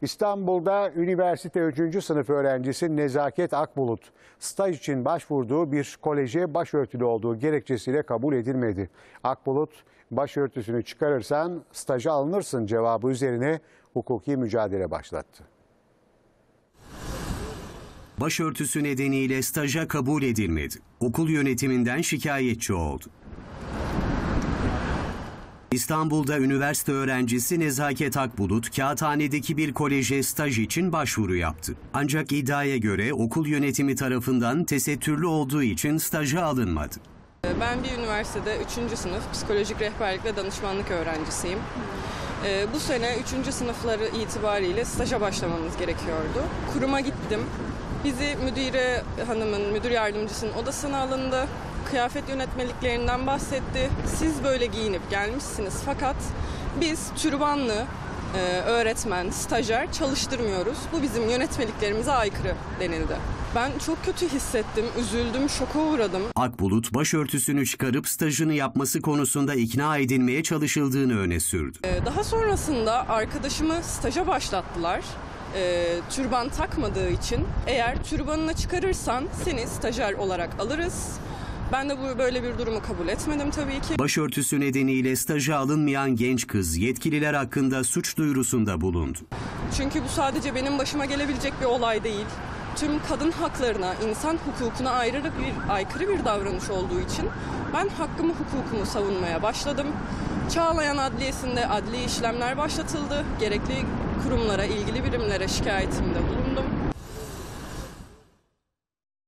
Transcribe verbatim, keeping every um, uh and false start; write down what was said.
İstanbul'da üniversite üçüncü sınıf öğrencisi Nezaket Akbulut, staj için başvurduğu bir koleje başörtülü olduğu gerekçesiyle kabul edilmedi. Akbulut, başörtüsünü çıkarırsan staja alınırsın cevabı üzerine hukuki mücadele başlattı. Başörtüsü nedeniyle staja kabul edilmedi. Okul yönetiminden şikayetçi oldu. İstanbul'da üniversite öğrencisi Nezaket Akbulut, Kağıthane'deki bir koleje staj için başvuru yaptı. Ancak iddiaya göre okul yönetimi tarafından tesettürlü olduğu için staja alınmadı. Ben bir üniversitede üçüncü sınıf psikolojik rehberlik ve danışmanlık öğrencisiyim. Bu sene üçüncü sınıfları itibariyle staja başlamamız gerekiyordu. Kuruma gittim. Bizi müdüre hanımın, müdür yardımcısının odasına alındı. Kıyafet yönetmeliklerinden bahsetti. Siz böyle giyinip gelmişsiniz fakat biz türbanlı e, öğretmen, stajyer çalıştırmıyoruz. Bu bizim yönetmeliklerimize aykırı denildi. Ben çok kötü hissettim, üzüldüm, şoka uğradım. Akbulut, başörtüsünü çıkarıp stajını yapması konusunda ikna edilmeye çalışıldığını öne sürdü. E, daha sonrasında arkadaşımı staja başlattılar. E, türban takmadığı için eğer türbanını çıkarırsan seni stajyer olarak alırız. Ben de bu böyle bir durumu kabul etmedim tabii ki. Başörtüsü nedeniyle staja alınmayan genç kız yetkililer hakkında suç duyurusunda bulundu. Çünkü bu sadece benim başıma gelebilecek bir olay değil. Tüm kadın haklarına, insan hukukuna aykırı bir, aykırı bir davranış olduğu için ben hakkımı, hukukumu savunmaya başladım. Çağlayan Adliyesi'nde adli işlemler başlatıldı. Gerekli kurumlara, ilgili birimlere şikayetimde bulundum.